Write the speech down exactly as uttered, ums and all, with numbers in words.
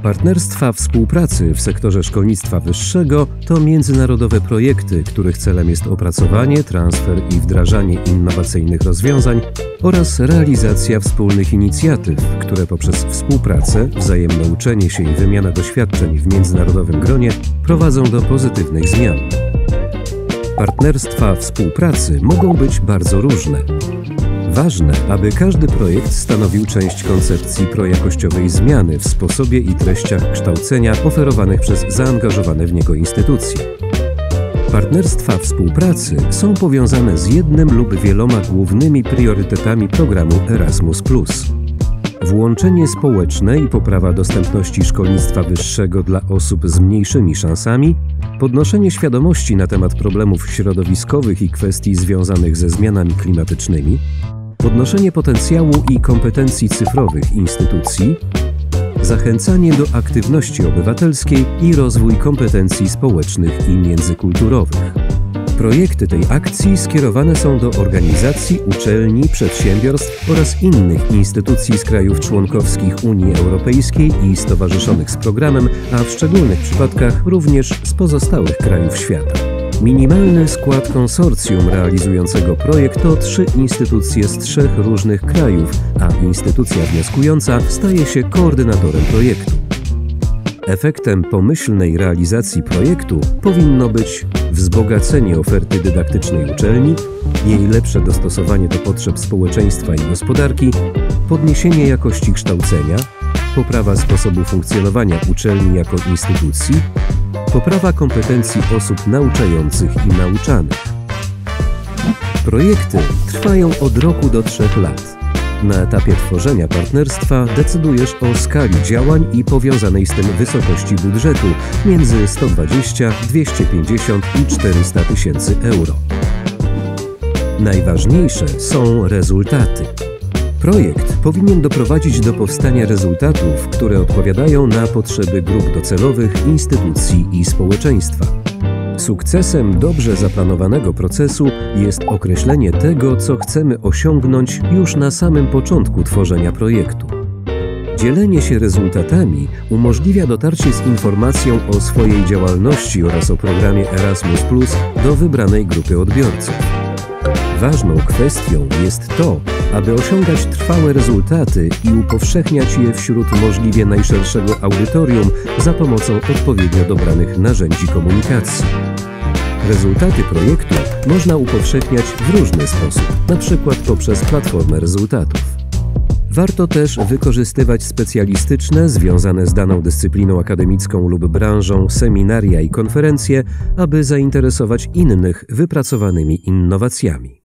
Partnerstwa współpracy w sektorze szkolnictwa wyższego to międzynarodowe projekty, których celem jest opracowanie, transfer i wdrażanie innowacyjnych rozwiązań oraz realizacja wspólnych inicjatyw, które poprzez współpracę, wzajemne uczenie się i wymianę doświadczeń w międzynarodowym gronie prowadzą do pozytywnych zmian. Partnerstwa współpracy mogą być bardzo różne. Ważne, aby każdy projekt stanowił część koncepcji projakościowej zmiany w sposobie i treściach kształcenia oferowanych przez zaangażowane w niego instytucje. Partnerstwa współpracy są powiązane z jednym lub wieloma głównymi priorytetami programu Erasmus plus. Włączenie społeczne i poprawa dostępności szkolnictwa wyższego dla osób z mniejszymi szansami, podnoszenie świadomości na temat problemów środowiskowych i kwestii związanych ze zmianami klimatycznymi, podnoszenie potencjału i kompetencji cyfrowych instytucji, zachęcanie do aktywności obywatelskiej i rozwój kompetencji społecznych i międzykulturowych. Projekty tej akcji skierowane są do organizacji, uczelni, przedsiębiorstw oraz innych instytucji z krajów członkowskich Unii Europejskiej i stowarzyszonych z programem, a w szczególnych przypadkach również z pozostałych krajów świata. Minimalny skład konsorcjum realizującego projekt to trzy instytucje z trzech różnych krajów, a instytucja wnioskująca staje się koordynatorem projektu. Efektem pomyślnej realizacji projektu powinno być wzbogacenie oferty dydaktycznej uczelni, jej lepsze dostosowanie do potrzeb społeczeństwa i gospodarki, podniesienie jakości kształcenia, poprawa sposobu funkcjonowania uczelni jako instytucji, poprawa kompetencji osób nauczających i nauczanych. Projekty trwają od roku do trzech lat. Na etapie tworzenia partnerstwa decydujesz o skali działań i powiązanej z tym wysokości budżetu między sto dwadzieścia, dwieście pięćdziesiąt i czterysta tysięcy euro. Najważniejsze są rezultaty. Projekt powinien doprowadzić do powstania rezultatów, które odpowiadają na potrzeby grup docelowych, instytucji i społeczeństwa. Sukcesem dobrze zaplanowanego procesu jest określenie tego, co chcemy osiągnąć już na samym początku tworzenia projektu. Dzielenie się rezultatami umożliwia dotarcie z informacją o swojej działalności oraz o programie Erasmus plus do wybranej grupy odbiorców. Ważną kwestią jest to, aby osiągać trwałe rezultaty i upowszechniać je wśród możliwie najszerszego audytorium za pomocą odpowiednio dobranych narzędzi komunikacji. Rezultaty projektu można upowszechniać w różny sposób, na przykład poprzez platformę rezultatów. Warto też wykorzystywać specjalistyczne, związane z daną dyscypliną akademicką lub branżą seminaria i konferencje, aby zainteresować innych wypracowanymi innowacjami.